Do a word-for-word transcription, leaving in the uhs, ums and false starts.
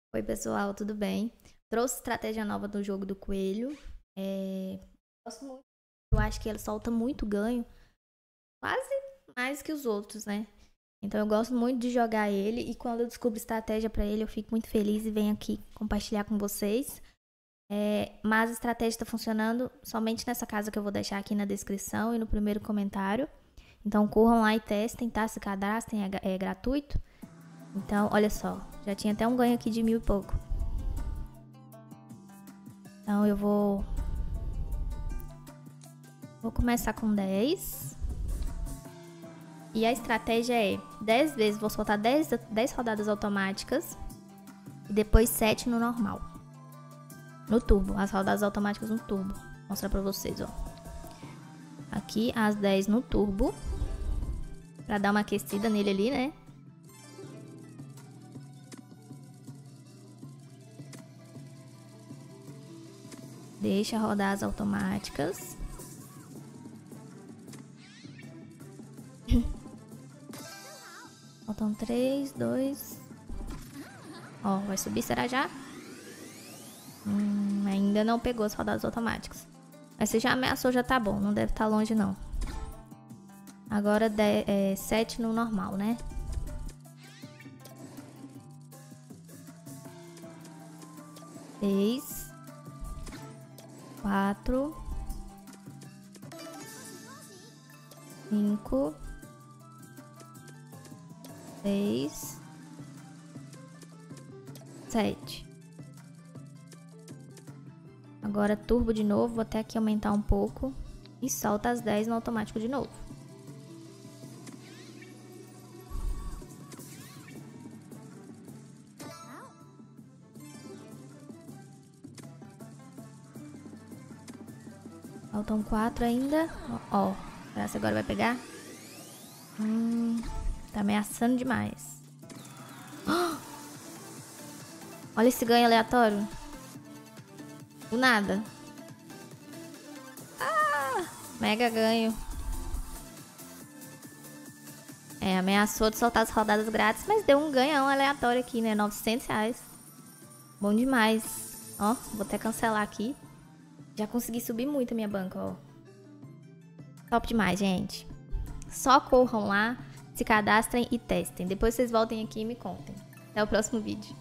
Oi, pessoal, tudo bem? Trouxe estratégia nova do jogo do coelho. É... Gosto muito. Eu acho que ele solta muito ganho, quase mais que os outros, né? Então eu gosto muito de jogar ele e quando eu descubro estratégia pra ele, eu fico muito feliz e venho aqui compartilhar com vocês. É... Mas a estratégia está funcionando somente nessa casa que eu vou deixar aqui na descrição e no primeiro comentário. Então corram lá e testem, tá? Se cadastrem, é, é gratuito. Então, olha só, já tinha até um ganho aqui de mil e pouco. Então eu vou... Vou começar com dez. E a estratégia é dez vezes, vou soltar dez, dez rodadas automáticas. E depois sete no normal. No turbo, as rodadas automáticas no turbo. Vou mostrar pra vocês, ó. Aqui as dez no turbo. Pra dar uma aquecida nele ali, né? Deixa rodar as automáticas. Faltam três, dois. Ó, vai subir, será já? Hum, ainda não pegou as rodadas automáticas. Mas se já ameaçou, já tá bom. Não deve estar longe, não. Agora dez, é, sete no normal, né? Seis. Quatro. Cinco. Seis. Sete. Agora turbo de novo, vou até aqui aumentar um pouco. E solta as dez no automático de novo. Faltam quatro ainda. Ó, será que agora vai pegar? Hum, tá ameaçando demais. Oh! Olha esse ganho aleatório. Do nada. Ah, mega ganho. É, ameaçou de soltar as rodadas grátis, mas deu um ganhão aleatório aqui, né? novecentos reais. Bom demais. Ó, vou até cancelar aqui. Já consegui subir muito a minha banca, ó. Top demais, gente. Só corram lá, se cadastrem e testem. Depois vocês voltem aqui e me contem. Até o próximo vídeo.